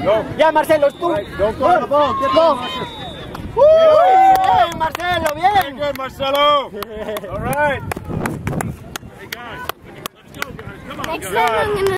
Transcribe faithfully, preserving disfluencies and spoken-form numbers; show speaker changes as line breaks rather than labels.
Go.
Ya, Marcelo, es tú.
Right, don't go to the ball. Get
Go.
Marcus.
Uy, bien, Marcelo, bien.
Very good, Marcelo. All right.
Hey guys, let's go guys. Come on
Next
guys.
time I'm gonna